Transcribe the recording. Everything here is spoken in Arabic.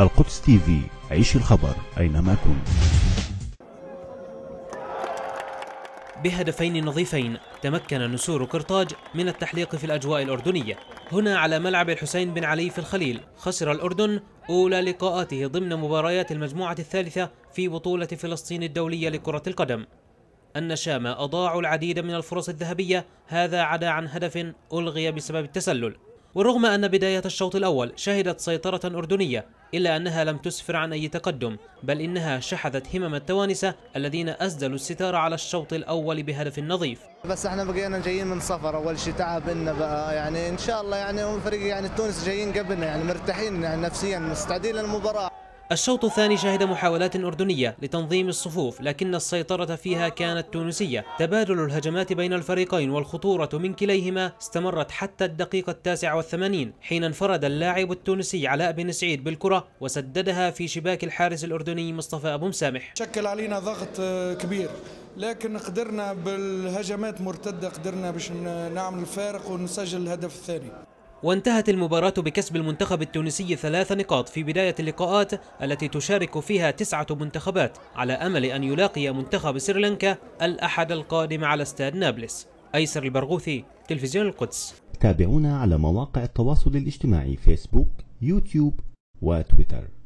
القدس تي في، عيش الخبر أينما كنت. بهدفين نظيفين تمكن نسور قرطاج من التحليق في الأجواء الأردنية. هنا على ملعب الحسين بن علي في الخليل خسر الأردن أولى لقاءاته ضمن مباريات المجموعة الثالثة في بطولة فلسطين الدولية لكرة القدم. النشامة أضاعوا العديد من الفرص الذهبية، هذا عدا عن هدف ألغي بسبب التسلل. ورغم أن بداية الشوط الأول شهدت سيطرة أردنية، إلا أنها لم تسفر عن أي تقدم، بل إنها شحذت همم التوانسة الذين أسدلوا الستار على الشوط الأول بهدف نظيف. بس احنا بقينا جايين من سفر، أول شيء تعب لنا بقى، يعني إن شاء الله يعني الفريق يعني التونس جايين قبلنا، يعني مرتاحين يعني نفسيا مستعدين للمباراة. الشوط الثاني شهد محاولات أردنية لتنظيم الصفوف، لكن السيطرة فيها كانت تونسية. تبادل الهجمات بين الفريقين والخطورة من كليهما استمرت حتى الدقيقة 89، حين انفرد اللاعب التونسي علاء بن سعيد بالكرة وسددها في شباك الحارس الأردني مصطفى أبو مسامح. شكل علينا ضغط كبير، لكن قدرنا بالهجمات مرتدة قدرنا باش نعمل الفارق ونسجل الهدف الثاني. وانتهت المباراة بكسب المنتخب التونسي 3 نقاط في بداية اللقاءات التي تشارك فيها 9 منتخبات، على أمل أن يلاقي منتخب سريلانكا الأحد القادم على استاد نابلس. أيسر البرغوثي، تلفزيون القدس. تابعونا على مواقع التواصل الاجتماعي فيسبوك، يوتيوب وتويتر.